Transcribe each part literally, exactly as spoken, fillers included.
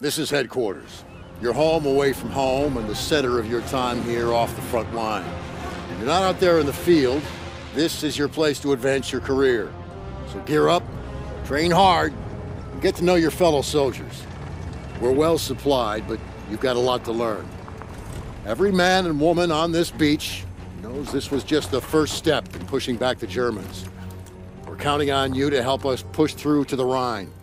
This is headquarters. Your home away from home and the center of your time here off the front line. If you're not out there in the field, this is your place to advance your career. So gear up, train hard, and get to know your fellow soldiers. We're well supplied, but you've got a lot to learn. Every man and woman on this beach knows this was just the first step in pushing back the Germans. We're counting on you to help us push through to the Rhine.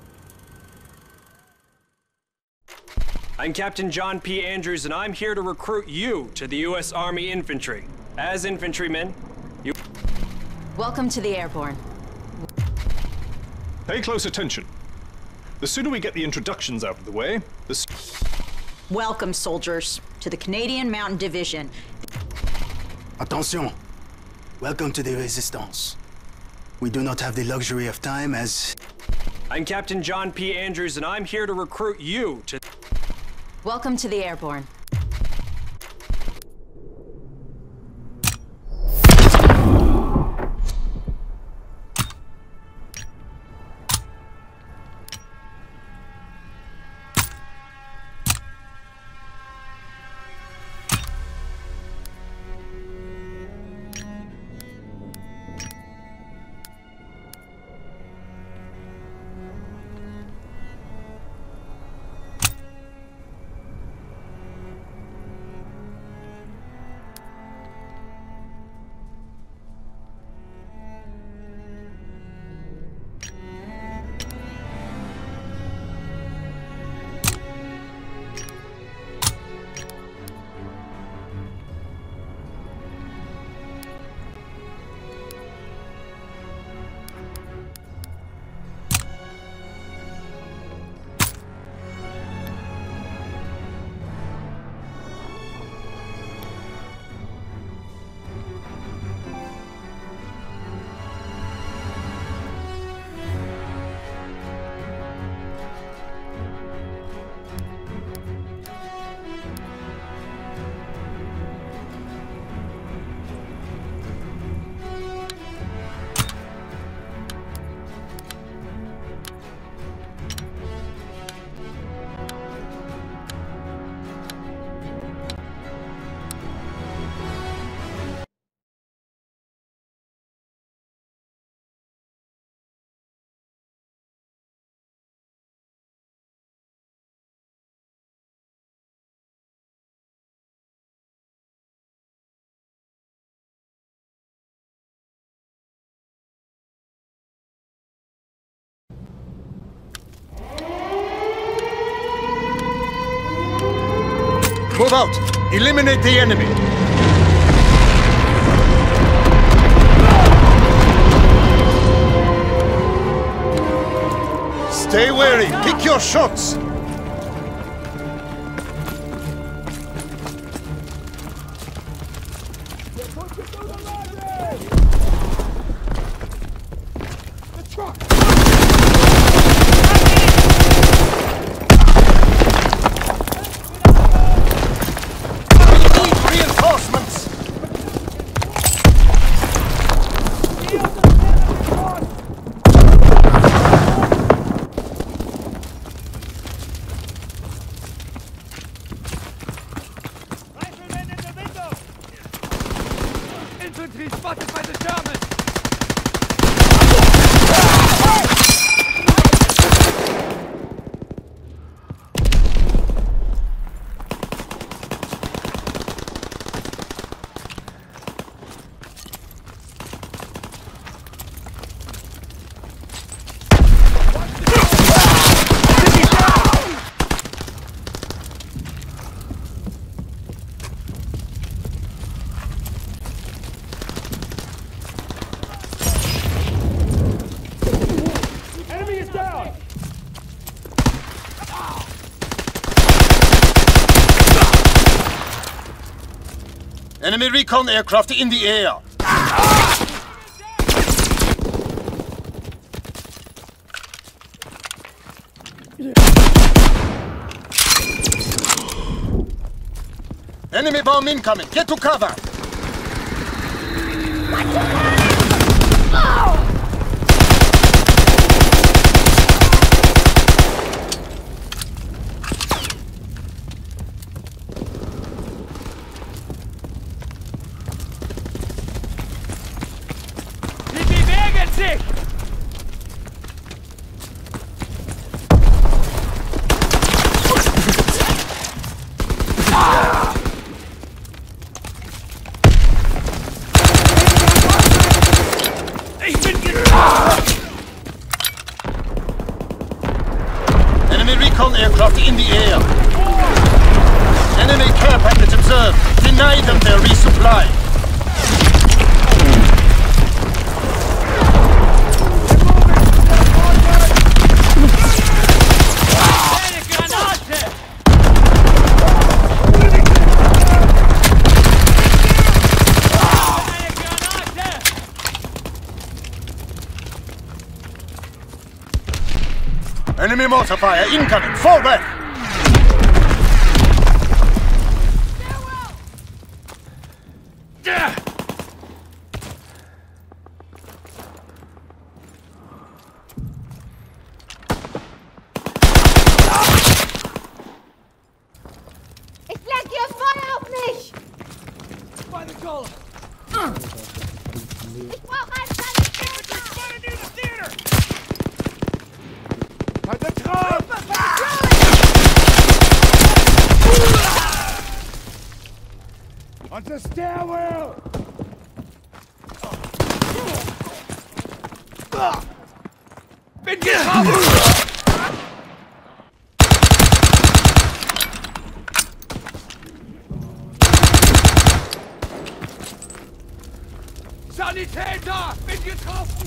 I'm Captain John P. Andrews, and I'm here to recruit you to the U S Army Infantry. As infantrymen, you... Welcome to the Airborne. Pay close attention. The sooner we get the introductions out of the way, the s- Welcome, soldiers, to the Canadian Mountain Division. Attention! Welcome to the Resistance. We do not have the luxury of time as... I'm Captain John P. Andrews, and I'm here to recruit you to... Welcome to the Airborne. Move out! Eliminate the enemy! Stay wary! Pick your shots! Infantry spotted by the Germans! Enemy recon aircraft in the air! Enemy bomb incoming! Get to cover! Enemy recon aircraft in the air. Enemy care package observed. Deny them their resupply. Enemy mortar fire incoming! Fall back! Ich flankiere Feuer auf mich! Meine Kohle! Ich brauche einen Sanitäter! Bei der Traum! On the stairwell! Bin getroffen! Sanitäter! Bin getroffen!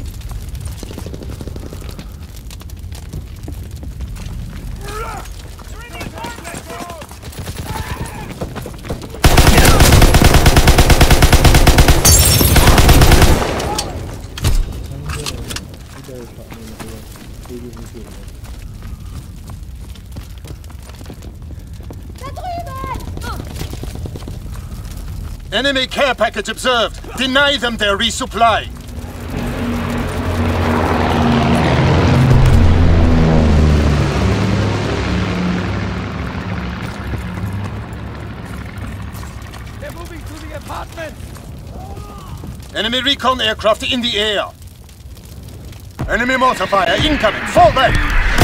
Enemy care package observed. Deny them their resupply. They're moving to the apartment! Enemy recon aircraft in the air. Enemy mortar fire incoming. Fall back!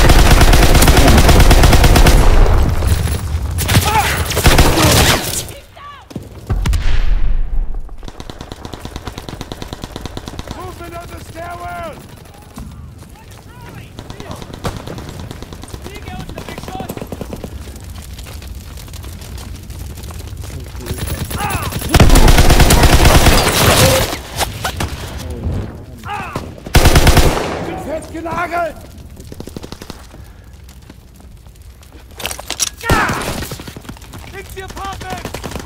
Movement on the stairwell! Festgenagelt! Links die Apartment!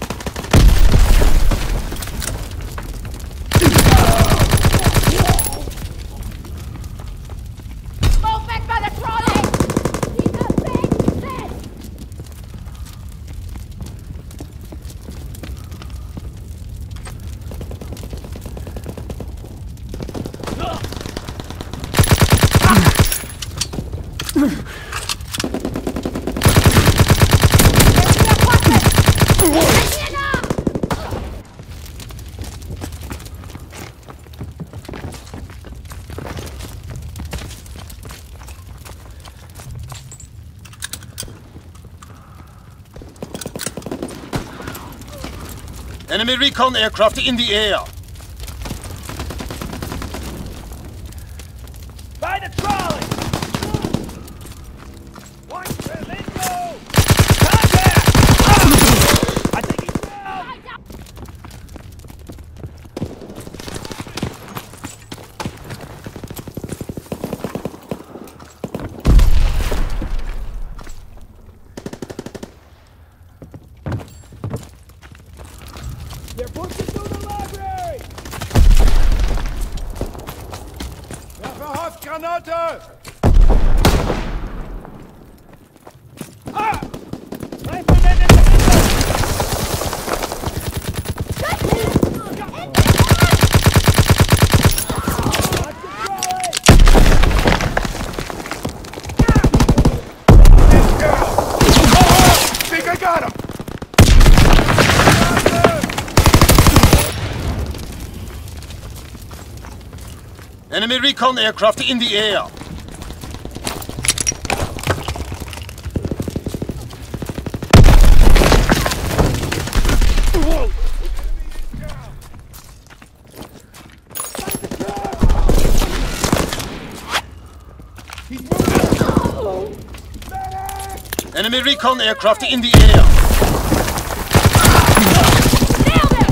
Move back by the trolley! Keep the thing set! Enemy recon aircraft in the air. By the trolley! Watch the window! Contact! I think he's down! They're pushing through the library! Werfe Haftgranate! Ah! Rifleman in the I think I got him! Enemy recon aircraft in the air. He's moving! Medic! Enemy recon aircraft in the air. Nailed it!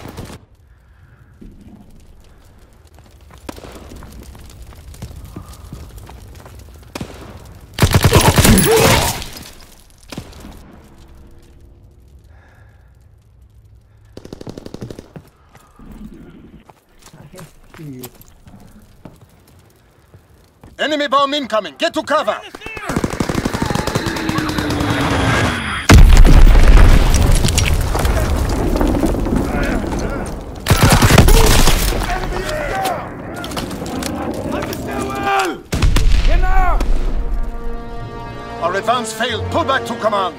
Enemy bomb incoming. Get to cover. Our advance failed. Pull back to command.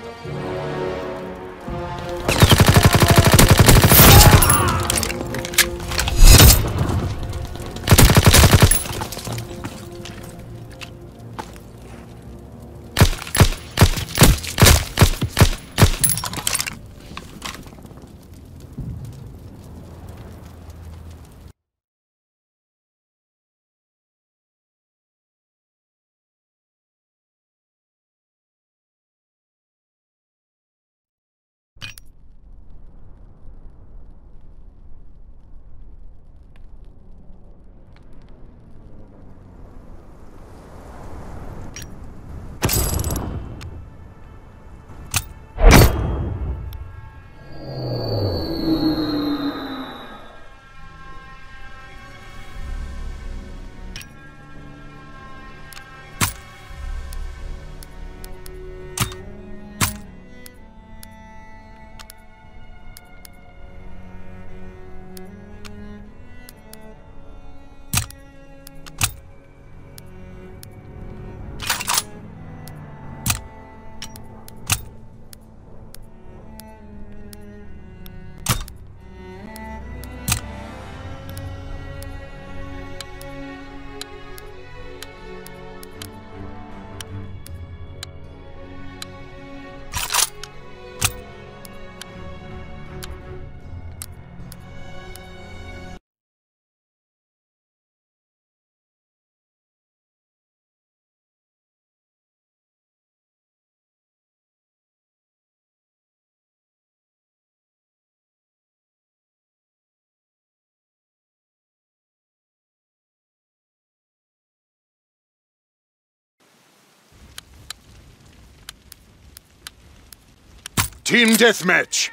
Team deathmatch.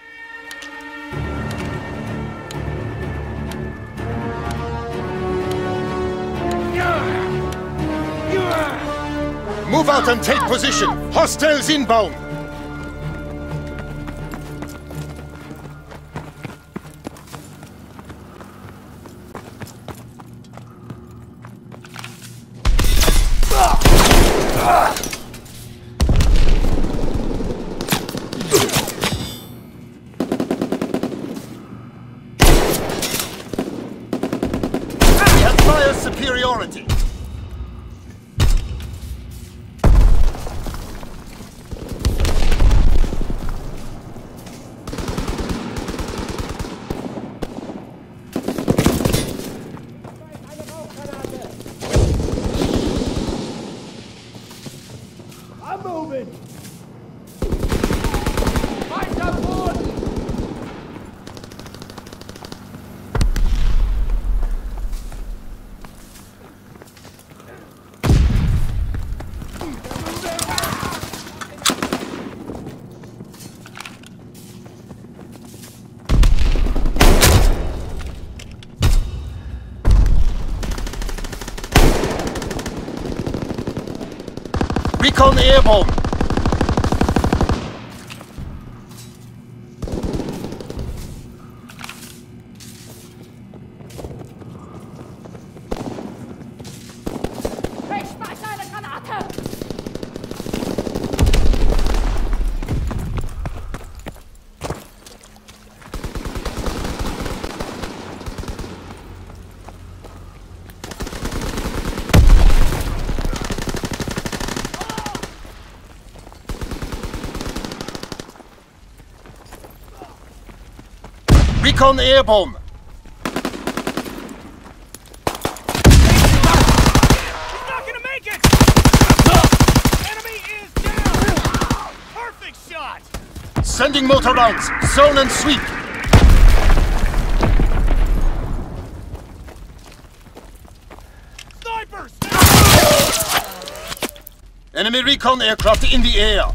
Move out and take position. Hostiles inbound. Superiority. I'm moving. Weiter vor! Recon airborne. Ich schmeiße eine Granate! Recon airborne. He's not gonna make it! Enemy is down! shot! Sending mortar rounds. Zone and sweep. Snipers! Enemy recon aircraft in the air.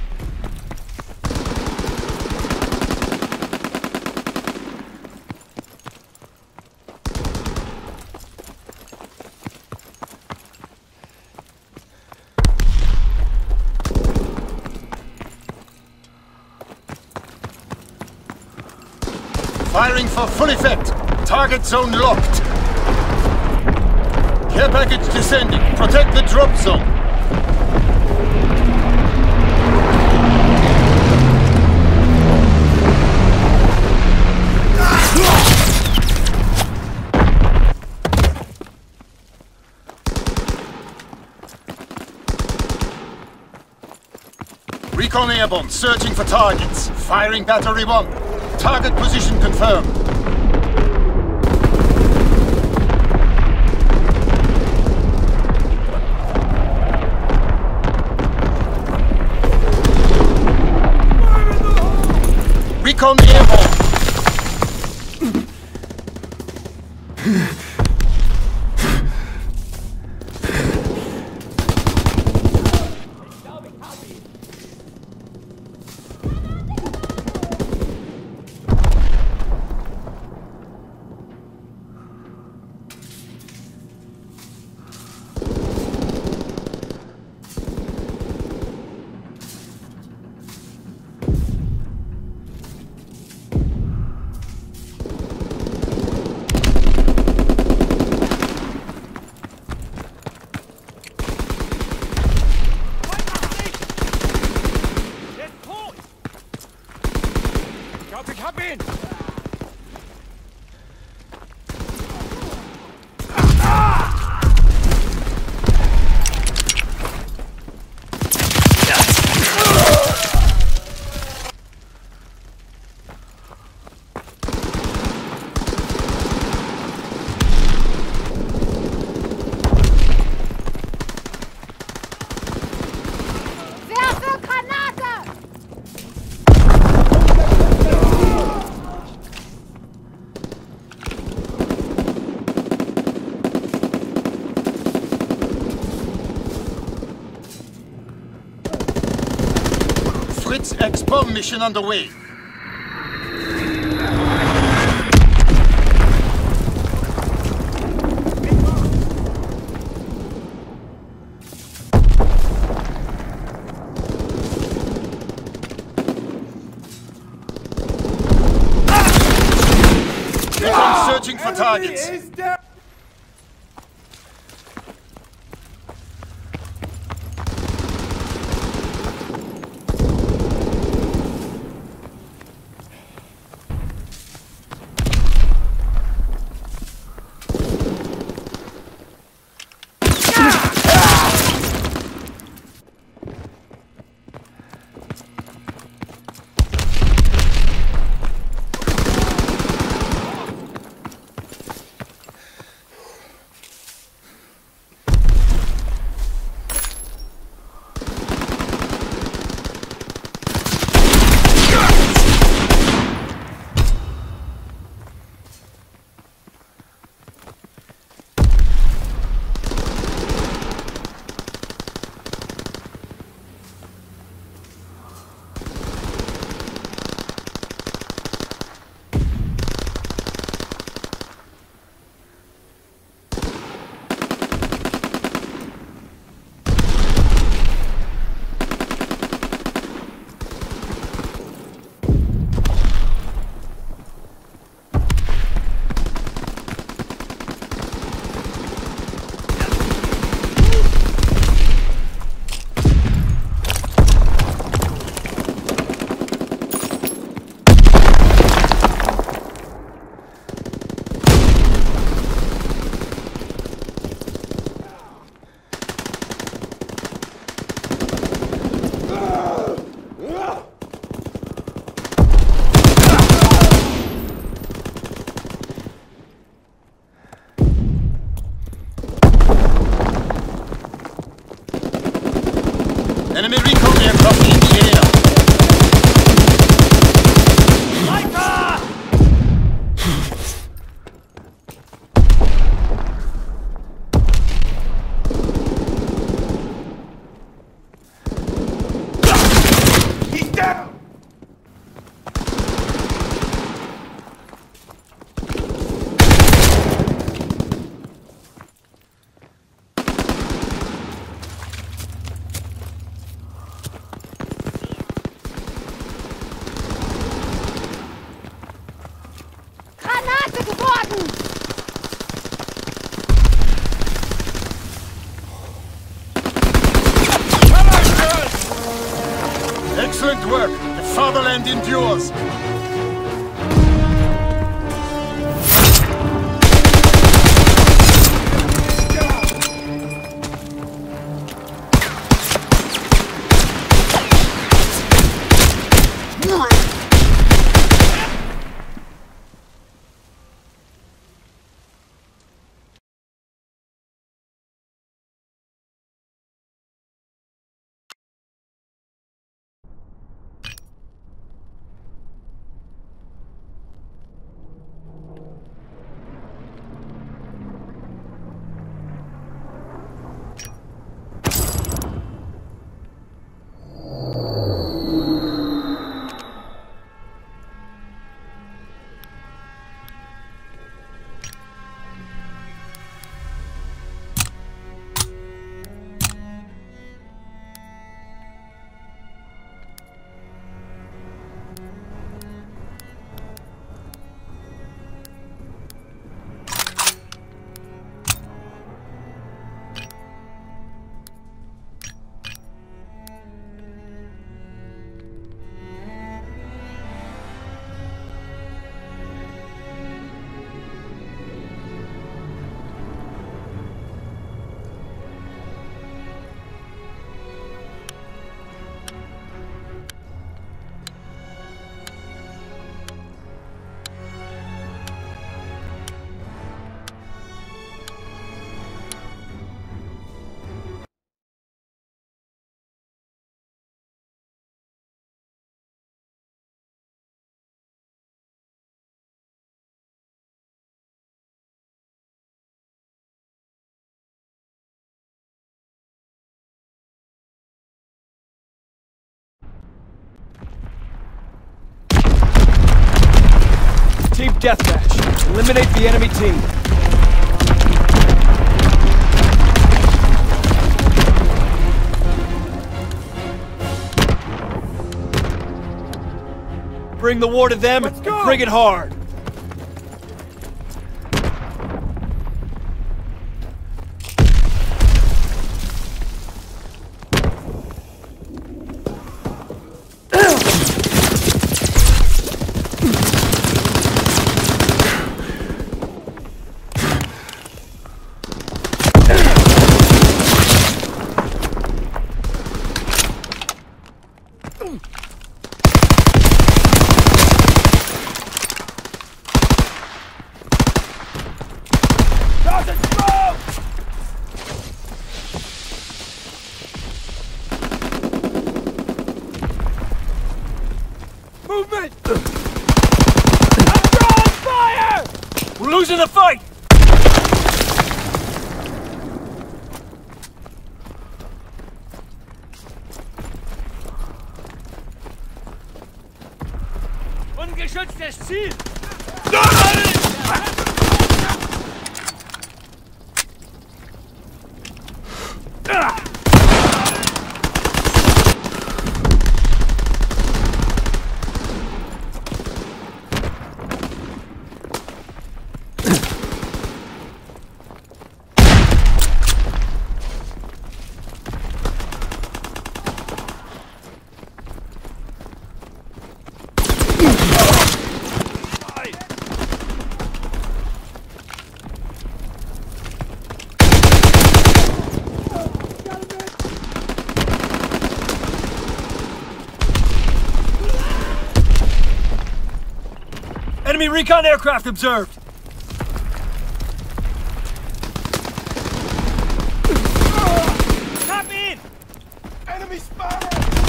Firing for full effect. Target zone locked. Care package descending. Protect the drop zone. Recon airborne, searching for targets. Firing battery one. Target position confirmed. Recon airborne. Fritz X-bomb mission underway. Recon searching for targets. Excellent work! The fatherland endures! Team deathmatch. Eliminate the enemy team. Bring the war to them and bring it hard. Movement! I'm drawing fire! We're losing the fight! Ungeschütztes Ziel! Enemy recon aircraft observed! Tap in! Enemy spotted!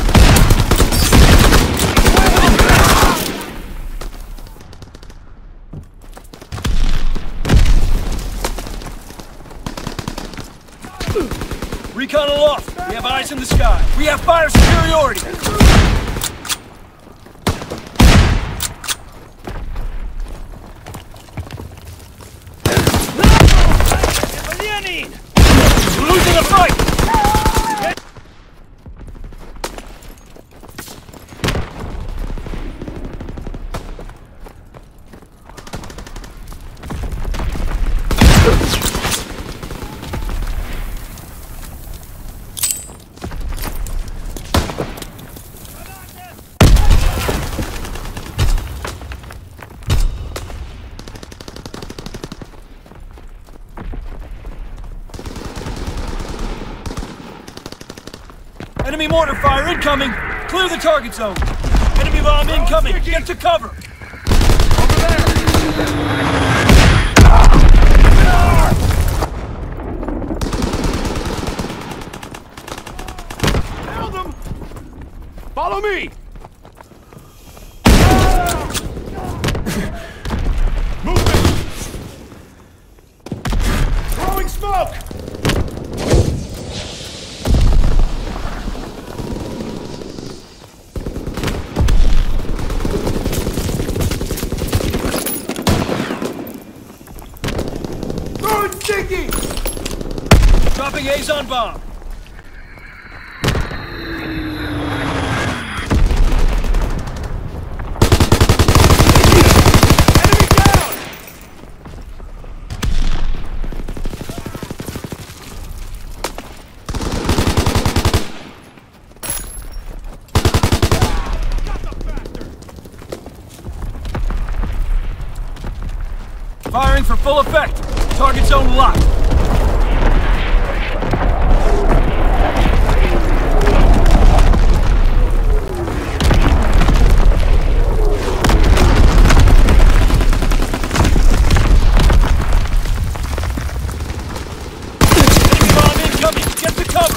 Recon aloft! We have eyes in the sky! We have fire superiority! We're losing the fight! mortar fire incoming! Clear the target zone! Enemy bomb incoming! Get to cover! Over there! Nailed him! Follow me! Movement! Throwing smoke! Sticky! Dropping Azon bomb! Enemy down! Got the bastard! Firing for full effect! Target zone locked! Enemy bomb incoming! Get to cover!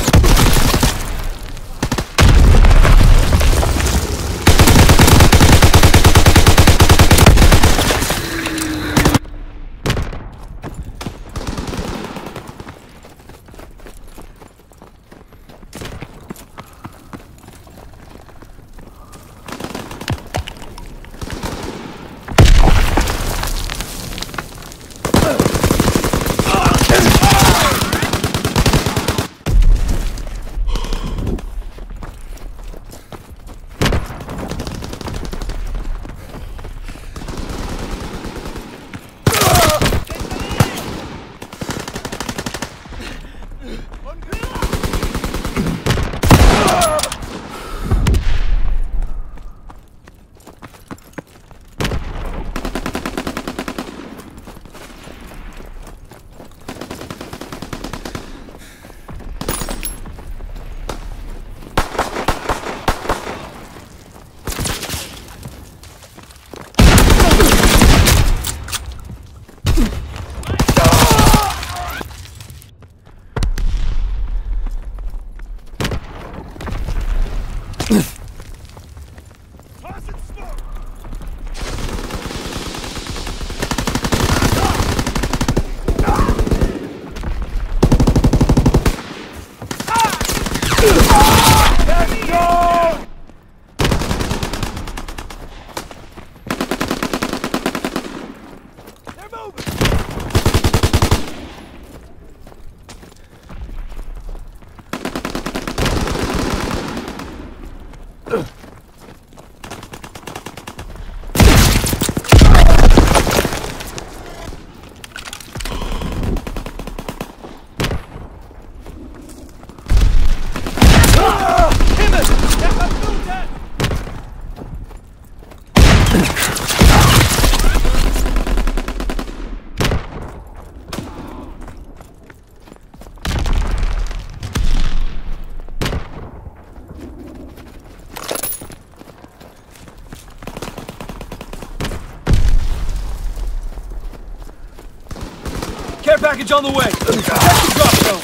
Care package on the way! Check the drop zone!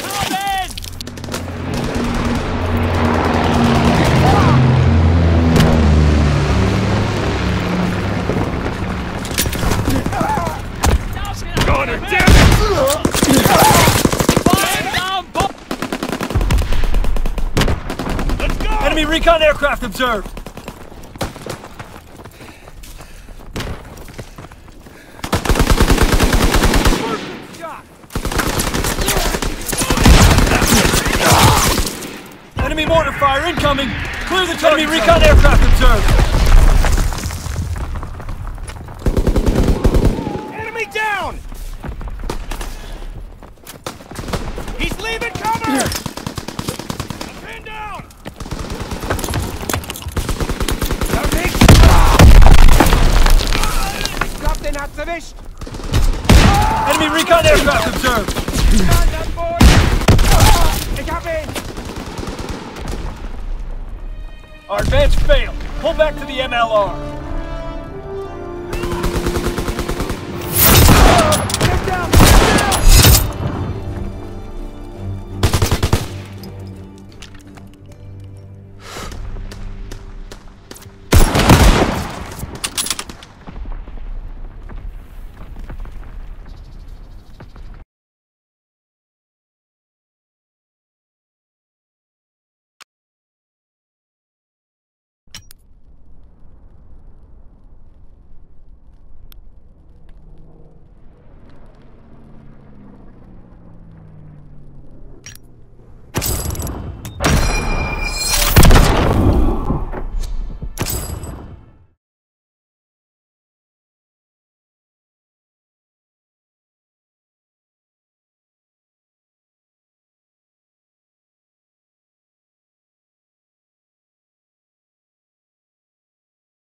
Got her, damn it! Let's go! Enemy recon aircraft observed! Enemy mortar fire incoming! Clear the target! Enemy recon aircraft observed! Enemy down! He's leaving cover! Pin down! Captain hat's erwischt! Enemy recon aircraft observed! Ich hab ihn! Our advance failed. Pull back to the M L R. Get down!